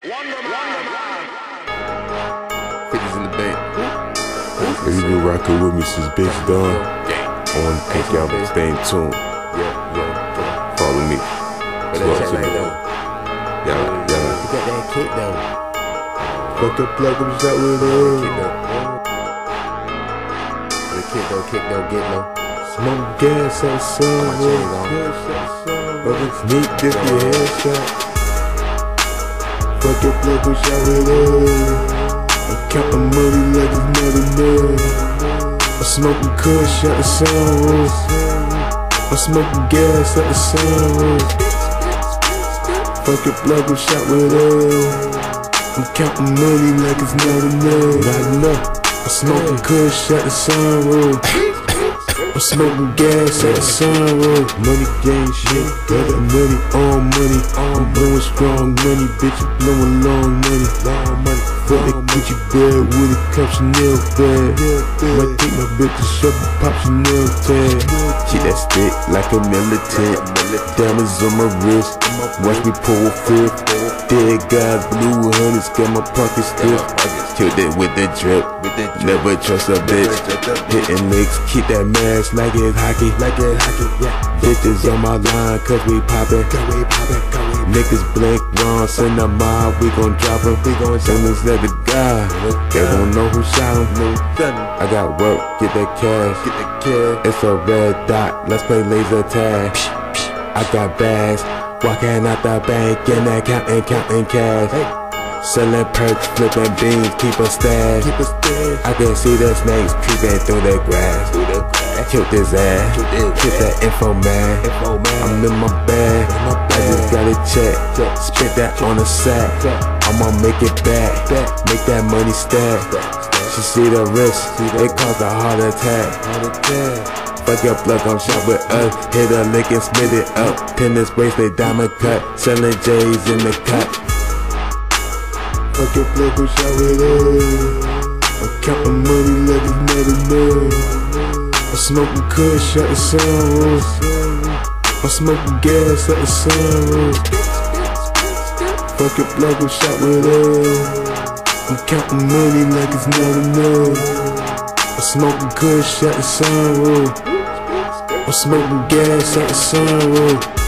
50's in the bank. If you been rockin' with me since Bitch Dawn, I wanna thank y'all for staying tuned. Follow me. Y'all. You got that kick though. Fuck up, plug up, shot with it. Kick though, get low. Smoke gas at the sun. Fuck it, sneak this your headshot. Fuck up, plug up, shot with it. I'm counting money like it's not enough. I'm smoking kush at the sunroof. I'm smoking gas at the sunroof. Fuck it, plug up, shot with it. I'm counting money like it's not enough. Not enough. I'm smoking kush at the sunroof. I'm smoking gas at the sunroof. Money gang shit, got that money on money. I'm blowing strong money, bitch, I'm blowing long money. Fuck that Gucci bag with a cup Chanel bag. Might take my bitch to shop and pop Chanel tag. Keep that stick like a militant. Diamonds on my wrist, watch me pull a fifth. Dead guys, blue honeys, got my pockets stiff. Killed it with the drip, never trust a bitch. Hitting licks, keep that mask like it's hockey. Bitches on my line, cause we poppin'. Niggas blink wrong, send them out, we gon' drop 'em. Send this nigga guy, they gon' know who shot him. I got work, get that cash. It's a red dot, let's play laser tag. I got bags, walking out the bank, in that counting cash. Selling perks, flipping beans, keep a stash. I can see the snakes creeping through the grass. Killed his ass, get that info man. I'm in my bag, I just got a check. Spit that on a sack, I'ma make it back. Make that money stack. She see the risk, it caused a heart attack. Fuck your plug, I'm shot with us. Hit a lick and split it up. Tennis bracelet, diamond cut. Selling J's in the cut. Fuck your plug, I'm shot with it. I'm counting money like it's not enough. I'm smoking kush at the sunroof. I'm smoking gas at the sunroof. Fuck your plug, I'm shot with it. I'm counting money like it's not enough. I'm smoking kush at the sunroof. I'm smoking gas at the sunroof.